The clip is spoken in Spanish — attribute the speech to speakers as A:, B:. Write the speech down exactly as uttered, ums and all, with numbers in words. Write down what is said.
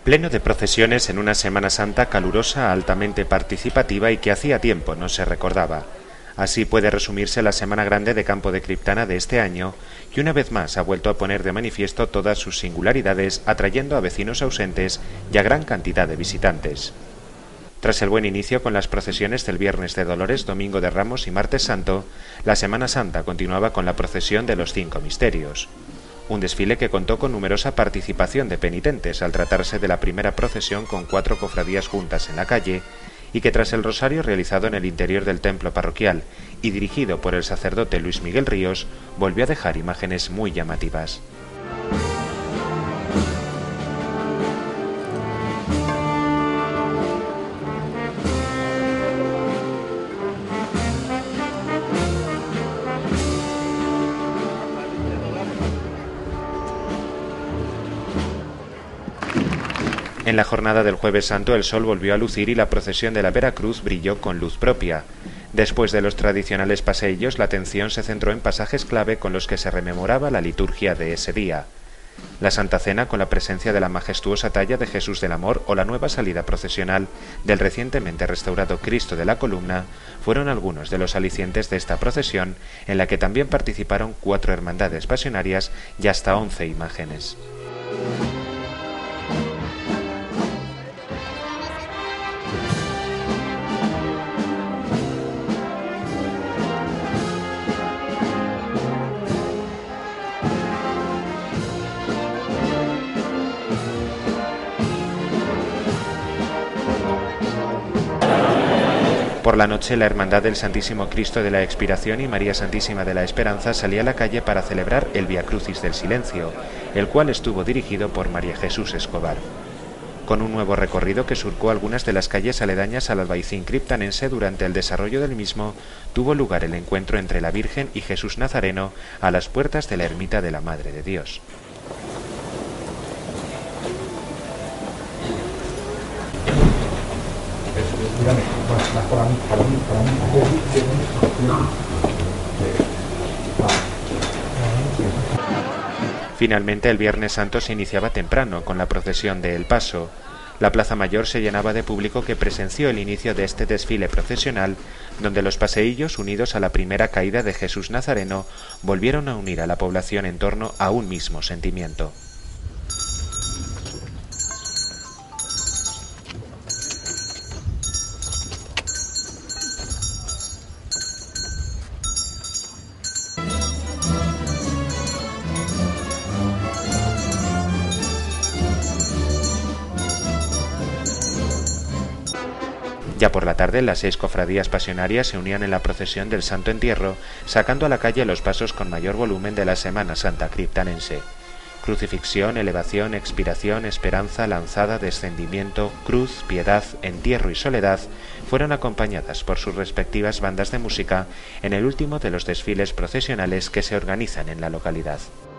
A: Pleno de procesiones en una Semana Santa calurosa, altamente participativa y que hacía tiempo no se recordaba. Así puede resumirse la Semana Grande de Campo de Criptana de este año, que una vez más ha vuelto a poner de manifiesto todas sus singularidades, atrayendo a vecinos ausentes y a gran cantidad de visitantes. Tras el buen inicio con las procesiones del Viernes de Dolores, Domingo de Ramos y Martes Santo, la Semana Santa continuaba con la procesión de los Cinco Misterios. Un desfile que contó con numerosa participación de penitentes al tratarse de la primera procesión con cuatro cofradías juntas en la calle y que tras el rosario realizado en el interior del templo parroquial y dirigido por el sacerdote Luis Miguel Ríos, volvió a dejar imágenes muy llamativas. En la jornada del Jueves Santo el sol volvió a lucir y la procesión de la Veracruz brilló con luz propia. Después de los tradicionales paseillos, la atención se centró en pasajes clave con los que se rememoraba la liturgia de ese día. La Santa Cena con la presencia de la majestuosa talla de Jesús del Amor o la nueva salida procesional del recientemente restaurado Cristo de la Columna fueron algunos de los alicientes de esta procesión, en la que también participaron cuatro hermandades pasionarias y hasta once imágenes. Por la noche, la Hermandad del Santísimo Cristo de la Expiración y María Santísima de la Esperanza salía a la calle para celebrar el Vía Crucis del Silencio, el cual estuvo dirigido por María Jesús Escobar. Con un nuevo recorrido que surcó algunas de las calles aledañas al Albaicín criptanense, durante el desarrollo del mismo tuvo lugar el encuentro entre la Virgen y Jesús Nazareno a las puertas de la ermita de la Madre de Dios. Finalmente, el Viernes Santo se iniciaba temprano con la procesión de El Paso. La Plaza Mayor se llenaba de público que presenció el inicio de este desfile procesional, donde los paseillos, unidos a la primera caída de Jesús Nazareno, volvieron a unir a la población en torno a un mismo sentimiento. Ya por la tarde, las seis cofradías pasionarias se unían en la procesión del Santo Entierro, sacando a la calle los pasos con mayor volumen de la Semana Santa criptanense. Crucifixión, elevación, expiración, esperanza, lanzada, descendimiento, cruz, piedad, entierro y soledad fueron acompañadas por sus respectivas bandas de música en el último de los desfiles procesionales que se organizan en la localidad.